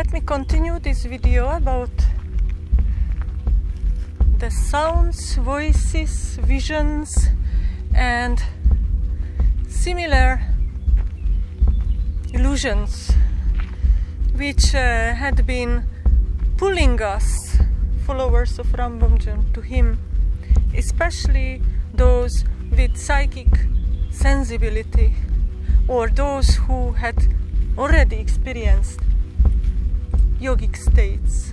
let me continue this video about the sounds, voices, visions and similar illusions which had been pulling us, followers of Ram Bomjon, to him, especially those with psychic sensibility or those who had already experienced yogic states.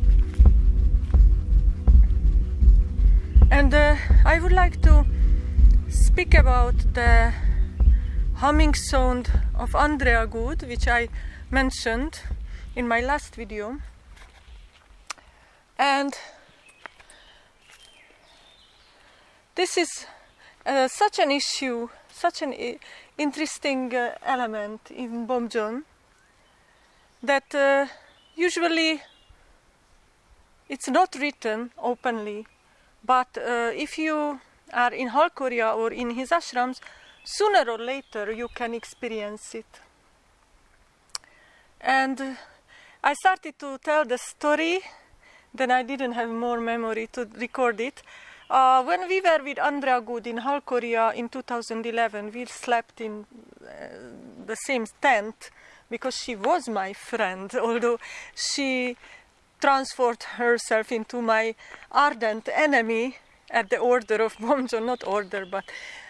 And I would like to speak about the humming sound of Andrea Good, which I mentioned in my last video. And this is such an issue, such an interesting element in Bomjon that usually it's not written openly, but if you are in Halkoria or in his ashrams, sooner or later you can experience it. And I started to tell the story, then I didn't have more memory to record it. When we were with Andrea Good in Halkoria in 2011, we slept in the same tent because she was my friend, although she transformed herself into my ardent enemy at the order of Bomjon, not order, but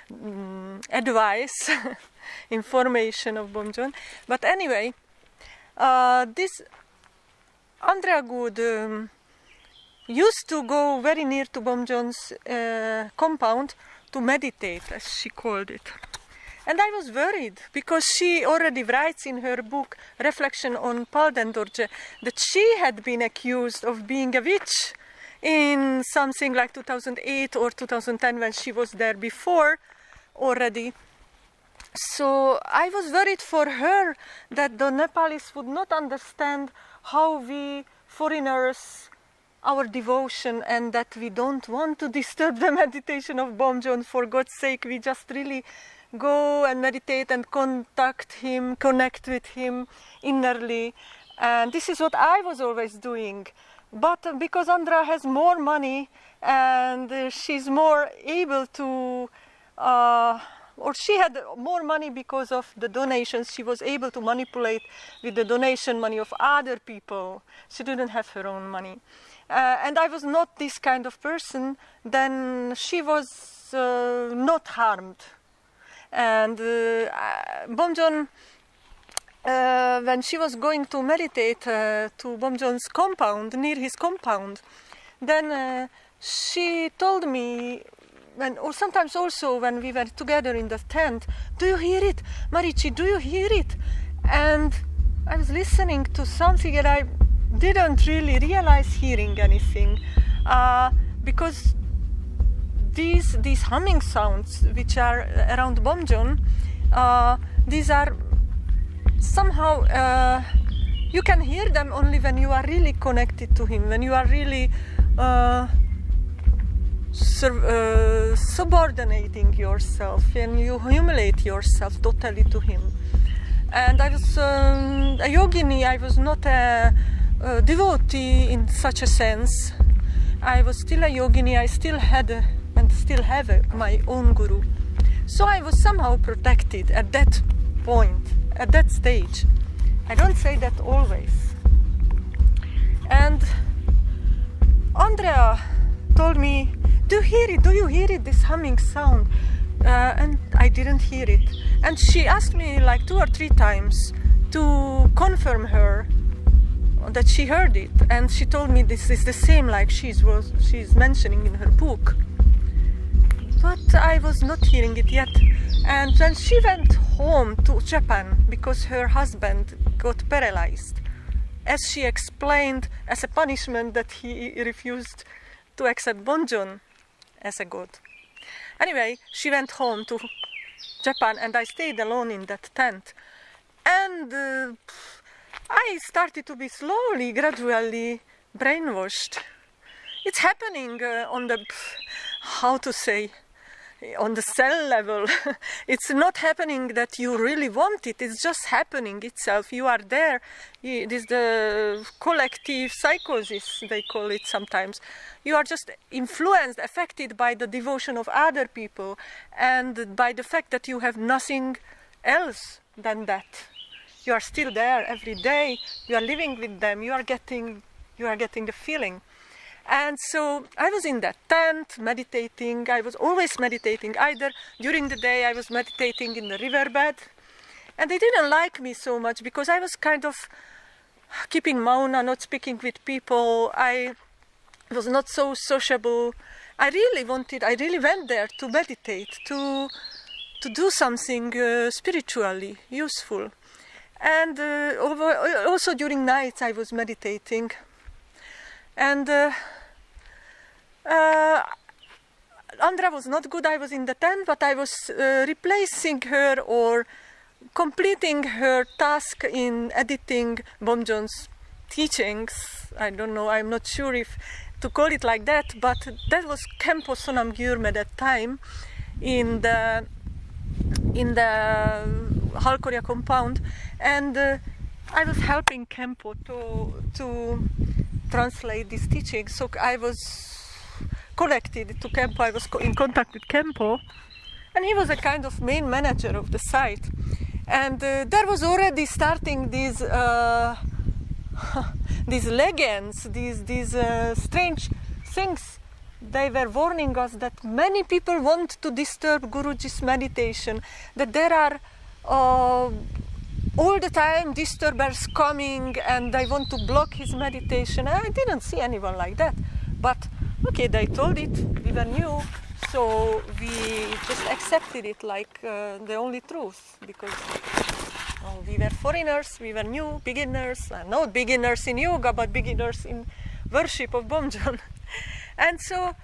advice, information of Bomjon. But anyway, this Andrea Good used to go very near to Bomjon's compound to meditate, as she called it. And I was worried, because she already writes in her book Reflection on Paldendorje that she had been accused of being a witch in something like 2008 or 2010, when she was there before already. So I was worried for her that the Nepalis would not understand how we foreigners, our devotion, and that we don't want to disturb the meditation of Bomjon. For God's sake, we just really go and meditate and contact him, connect with him innerly. And this is what I was always doing. But because Andrea has more money and she's more able to, or she had more money because of the donations, she was able to manipulate with the donation money of other people. She didn't have her own money. And I was not this kind of person, then she was not harmed. And Bomjon, when she was going to meditate to Bomjon's compound, near his compound, then she told me, or sometimes also when we were together in the tent, "Do you hear it? Marici, do you hear it?" And I was listening to something and I didn't really realize hearing anything, because these humming sounds which are around Bomjon, these are somehow, you can hear them only when you are really connected to him, when you are really subordinating yourself, and you humiliate yourself totally to him. And I was a yogini, I was not a devotee in such a sense. I was still a yogini, I still had and still have my own guru. So I was somehow protected at that point, at that stage. I don't say that always. And Andrea told me, "Do you hear it? Do you hear it, this humming sound?" And I didn't hear it. And she asked me like 2 or 3 times to confirm her that she heard it. And she told me this is the same like she's mentioning in her book. But I was not hearing it yet. And when she went home to Japan because her husband got paralyzed, as she explained, as a punishment that he refused to accept Bomjon as a god. Anyway, she went home to Japan and I stayed alone in that tent. And I started to be slowly, gradually brainwashed. It's happening on the, how to say, on the cell level. It's not happening that you really want it. It's just happening itself. You are there. It is the collective psychosis, they call it sometimes. You are just influenced, affected by the devotion of other people and by the fact that you have nothing else than that. You are still there every day. You are living with them. You are getting the feeling. And so I was in that tent meditating. I was always meditating. Either during the day I was meditating in the riverbed, and they didn't like me so much because I was kind of keeping mauna, not speaking with people. I was not so sociable. I really went there to meditate, to do something spiritually useful. And also during nights I was meditating. And Andra was not good. I was in the tent, but I was replacing her or completing her task in editing Bomjon's teachings. I don't know, I'm not sure if to call it like that, but that was Khenpo Sonam Gyurme that time in the Halkoria compound, and I was helping Khenpo to translate this teaching. So I was connected to Khenpo. I was in contact with Khenpo, and he was a kind of main manager of the site. And there was already starting these legends, these strange things. They were warning us that many people want to disturb Guruji's meditation, that there are all the time disturbers coming and they want to block his meditation. I didn't see anyone like that, but okay, they told it, we were new, so we just accepted it like the only truth, because we were foreigners, we were new, beginners, not beginners in yoga, but beginners in worship of Bomjon. And so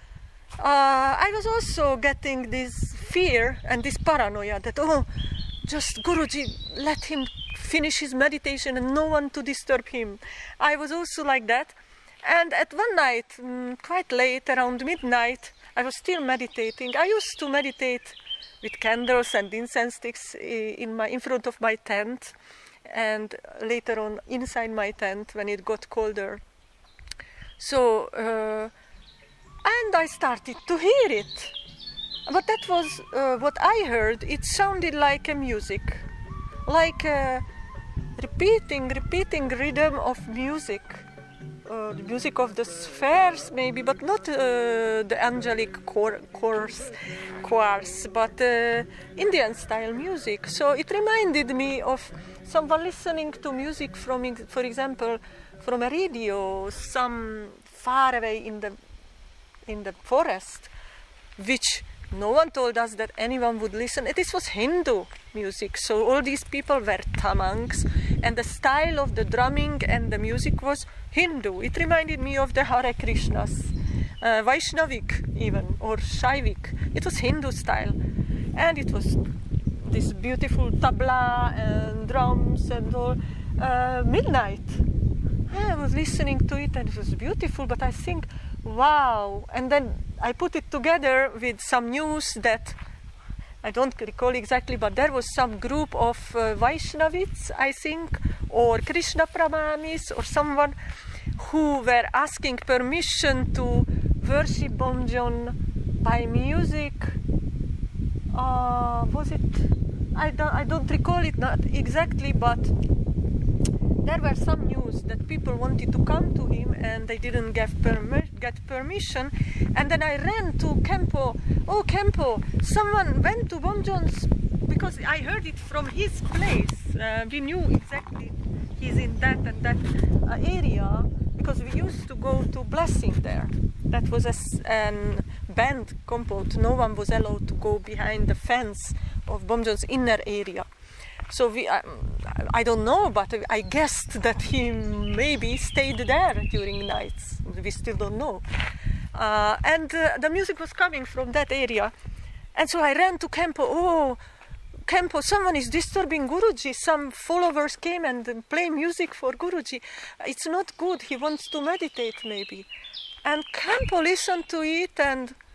I was also getting this fear and this paranoia that, oh, just Guruji, let him finish his meditation and no one to disturb him. I was also like that. And at one night, quite late, around midnight, I was still meditating. I used to meditate with candles and incense sticks in front of my tent, and later on inside my tent when it got colder. So, and I started to hear it. But that was what I heard. It sounded like a music, like a repeating rhythm of music. The music of the spheres maybe, but not the angelic chorus, but Indian style music. So it reminded me of someone listening to music from, for example, from a radio, some far away in the forest, which no one told us that anyone would listen. This was Hindu music, so all these people were tamangs, and the style of the drumming and the music was Hindu. It reminded me of the Hare Krishnas, Vaishnavik even, or Shaivik. It was Hindu style, and it was this beautiful tabla and drums and all. Midnight, I was listening to it and it was beautiful, but I think, wow. And then I put it together with some news that I don't recall exactly, but there was some group of Vaishnavites, I think, or Krishna Pramanis, or someone who were asking permission to worship Bomjon by music. Was it? I don't recall it not exactly, but there were some news that people wanted to come to him and they didn't get permission. And then I ran to Khenpo. Oh, Khenpo, someone went to Bomjon's, because I heard it from his place. We knew exactly he's in that and that area, because we used to go to blessing there. That was a banned compound. No one was allowed to go behind the fence of Bomjon's inner area. So I don't know, but I guessed that he maybe stayed there during nights. We still don't know. And the music was coming from that area. And so I ran to Khenpo. Oh, Khenpo, someone is disturbing Guruji. Some followers came and play music for Guruji. It's not good. He wants to meditate maybe. And Khenpo listened to it, and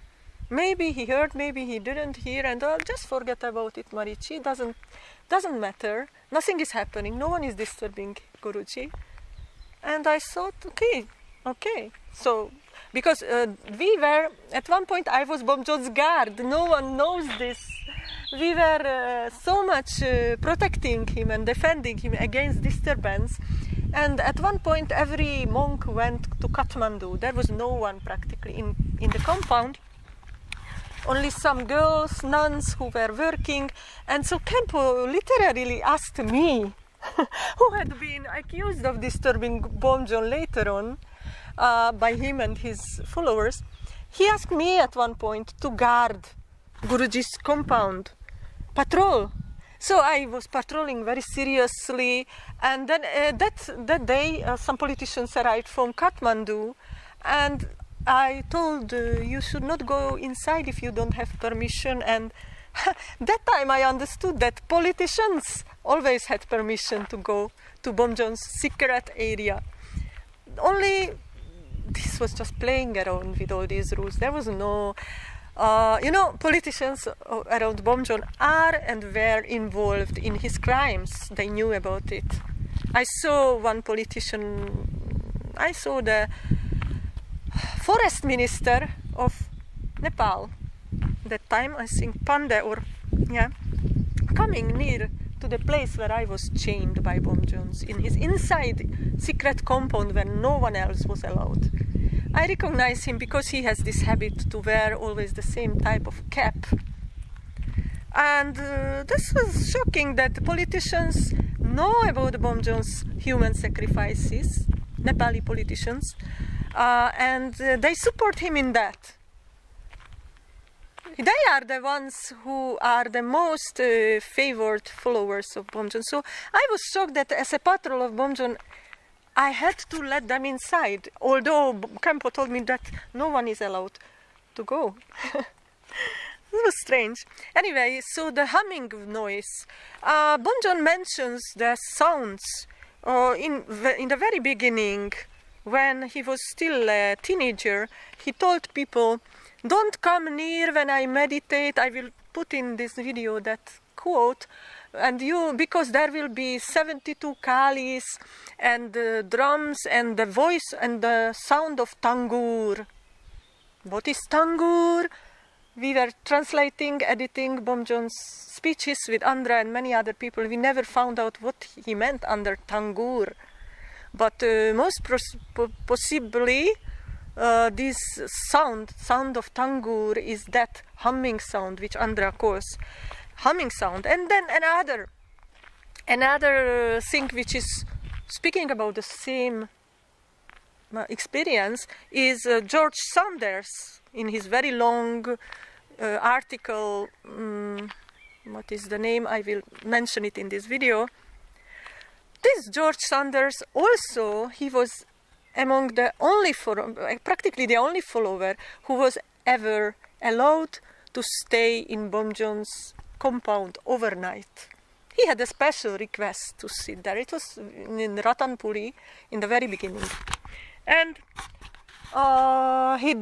Maybe he heard, maybe he didn't hear, and just forget about it, Marici. Doesn't matter. Nothing is happening. No one is disturbing Guruji. And I thought, okay. So, because we were, at one point I was Bomjon's guard. No one knows this. We were so much protecting him and defending him against disturbance. And at one point every monk went to Kathmandu. There was no one practically in the compound. Only some girls, nuns who were working. And so Khenpo literally asked me, who had been accused of disturbing Bomjon later on by him and his followers. He asked me at one point to guard Guruji's compound, patrol. So I was patrolling very seriously, and then that day some politicians arrived from Kathmandu, and I told you should not go inside if you don't have permission. And that time I understood that politicians always had permission to go to Bomjon's secret area. Only this was just playing around with all these rules. There was no, politicians around Bomjon are and were involved in his crimes. They knew about it. I saw one politician, I saw the forest minister of Nepal, that time, I think Pande, coming near to the place where I was chained by Bomjons, in his inside secret compound where no one else was allowed. I recognize him because he has this habit to wear always the same type of cap. And this was shocking that the politicians know about Bomjon's human sacrifices, Nepali politicians, and they support him in that. They are the ones who are the most favored followers of Bomjon. So I was shocked that as a patrol of Bomjon, I had to let them inside, although Khenpo told me that no one is allowed to go. It was strange. Anyway, so the humming noise. Bomjon mentions the sounds in the very beginning, when he was still a teenager. He told people, don't come near when I meditate. I will put in this video that quote, and because there will be 72 kalis and drums and the voice and the sound of tangur. What is tangur? We were translating, editing Bomjon's speeches with Andra and many other people. We never found out what he meant under tangur. But most possibly, this sound of tangur is that humming sound which Andra calls humming sound. And then another thing which is speaking about the same experience is George Saunders in his very long article. What is the name? I will mention it in this video. This George Saunders also, he was among the only practically the only follower who was ever allowed to stay in Bomjon's compound overnight. He had a special request to sit there. It was in Ratanpuri in the very beginning. And he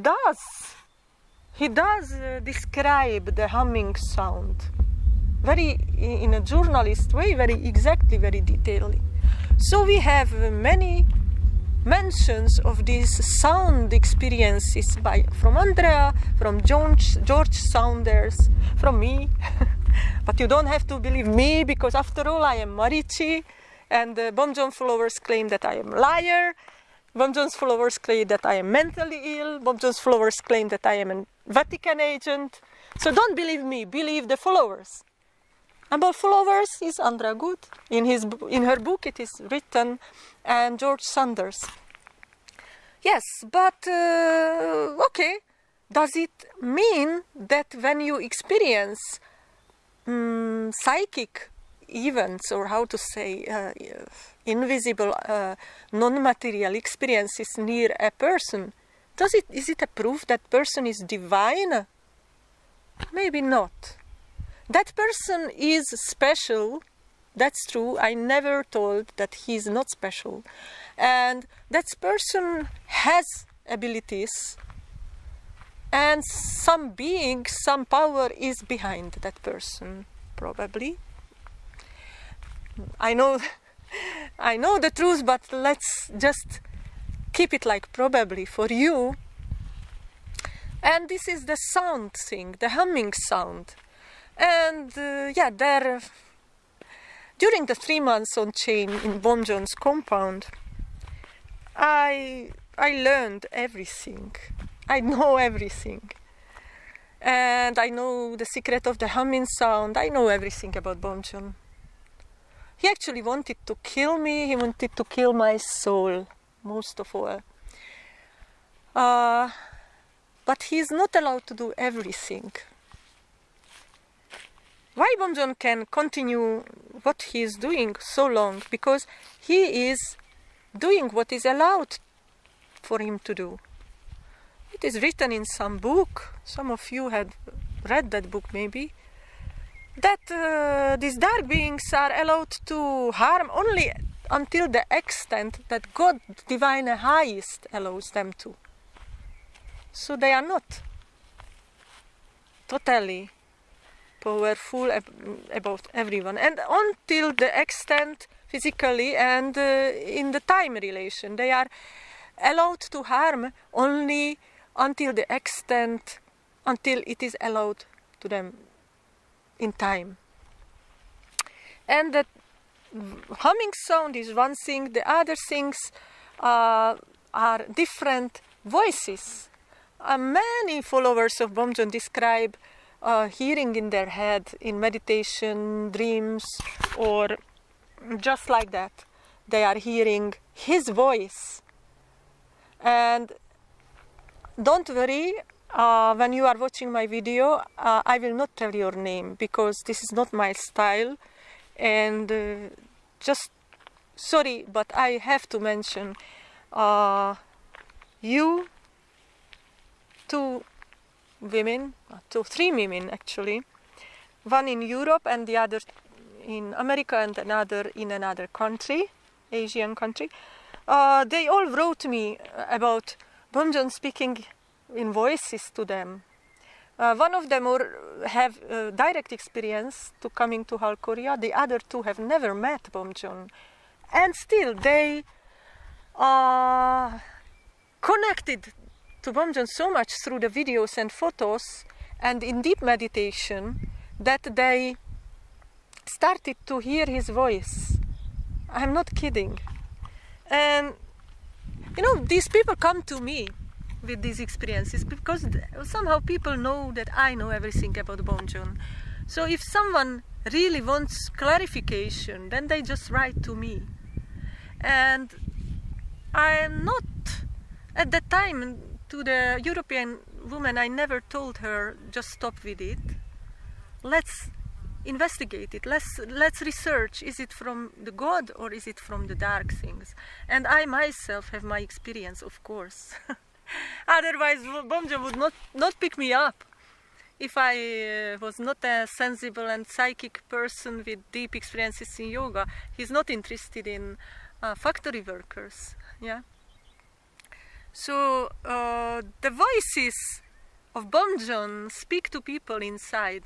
does describe the humming sound very in a journalist way, very exactly, very detailedly. So we have many mentions of these sound experiences from Andrea, from George Saunders, from me. But you don't have to believe me, because after all I am Marici, and Bomjon followers claim that I am a liar. Bomjon's followers claim that I am mentally ill. Bomjon's followers claim that I am a Vatican agent. So don't believe me, believe the followers. About followers is Andra Good. In her book it is written, and George Saunders. Yes, but okay. Does it mean that when you experience psychic events, or how to say, invisible, non-material experiences near a person, is it a proof that person is divine? Maybe not. That person is special, that's true. I never told that he's not special. And that person has abilities, and some being, some power is behind that person, probably. I know the truth, but let's just keep it like probably for you. And this is the sound thing, the humming sound. And yeah, there, during the 3 months on chain in Bomjon's compound, I learned everything. I know everything. And I know the secret of the humming sound. I know everything about Bomjon. He actually wanted to kill me. He wanted to kill my soul, most of all. But he is not allowed to do everything. Why Bomjon can continue what he is doing so long? Because he is doing what is allowed for him to do. It is written in some book, some of you had read that book maybe, that these dark beings are allowed to harm only until the extent that God, divine highest, allows them to. So they are not totally powerful about everyone, and until the extent physically and in the time relation, they are allowed to harm only until the extent, until it is allowed to them in time. And the humming sound is one thing. The other things are different voices. Many followers of Bomjon describe hearing in their head in meditation, dreams, or just like that. They are hearing his voice. And don't worry, when you are watching my video, I will not tell your name, because this is not my style. And just sorry, but I have to mention you, three women actually, one in Europe and the other in America and another in another country, Asian country. They all wrote me about Bomjon speaking in voices to them. One of them have direct experience to coming to Halkoria. The other two have never met Bomjon, and still they connected to Bomjon so much through the videos and photos and in deep meditation that they started to hear his voice. I'm not kidding. And you know, these people come to me with these experiences because somehow people know that I know everything about Bomjon. So if someone really wants clarification, then they just write to me. And I am not, at that time, to the European woman, I never told her, just stop with it. Let's investigate it. Let's research. Is it from the God or is it from the dark things? And I myself have my experience, of course. Otherwise, Bomjon would not pick me up. If I was not a sensible and psychic person with deep experiences in yoga, he's not interested in factory workers. Yeah. So the voices of Bomjon speak to people inside.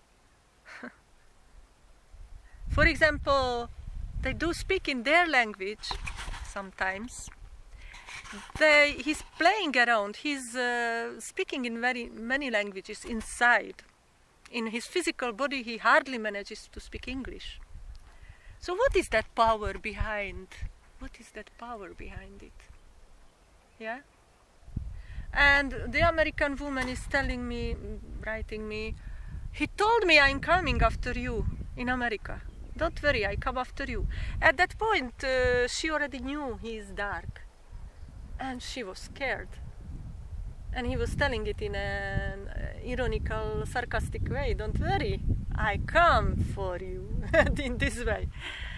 For example, they do speak in their language sometimes. He's playing around, he's speaking in very many languages inside. In his physical body he hardly manages to speak English. So what is that power behind? What is that power behind it? Yeah? And the American woman is telling me, writing me, he told me I'm coming after you in America. Don't worry, I come after you. At that point, she already knew he is dark. And she was scared. And he was telling it in an ironical, sarcastic way. Don't worry, I come for you. In this way.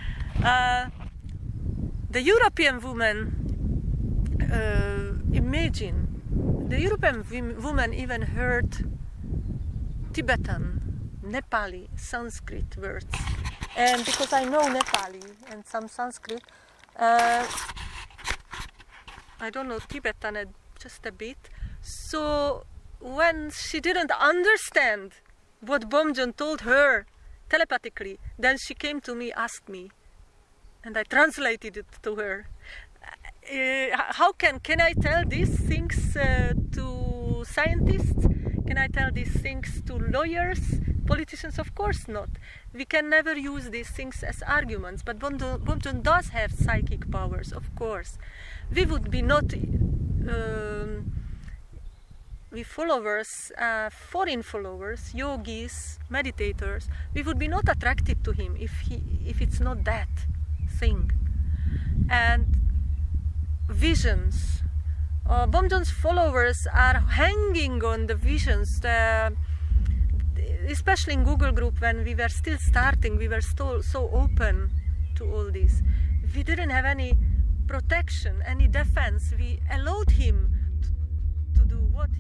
The European woman, imagine, the European woman even heard Tibetan, Nepali, Sanskrit words. And because I know Nepali and some Sanskrit, I don't know Tibetan just a bit. So when she didn't understand what Bomjon told her telepathically, then she came to me, asked me, and I translated it to her. How can I tell these things to scientists? Can I tell these things to lawyers, politicians? Of course not. We can never use these things as arguments, but Bomjon does have psychic powers, of course. We would be not, we followers, foreign followers, yogis, meditators, we would be not attracted to him if it's not that thing. And visions. Bomjon's followers are hanging on the visions, especially in Google group when we were still starting, we were still so open to all this. We didn't have any protection, any defense. We allowed him to do what